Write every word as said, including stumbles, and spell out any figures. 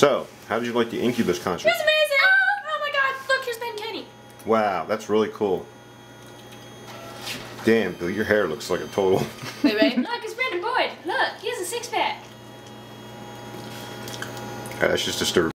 So, how did you like the Incubus concert? It was amazing! Oh, oh my god, look, here's Ben Kenny. Wow, that's really cool. Damn, Bill, your hair looks like a total. Wait, wait. Look, it's Brandon Boyd. Look, he has a six pack. That's just disturbing.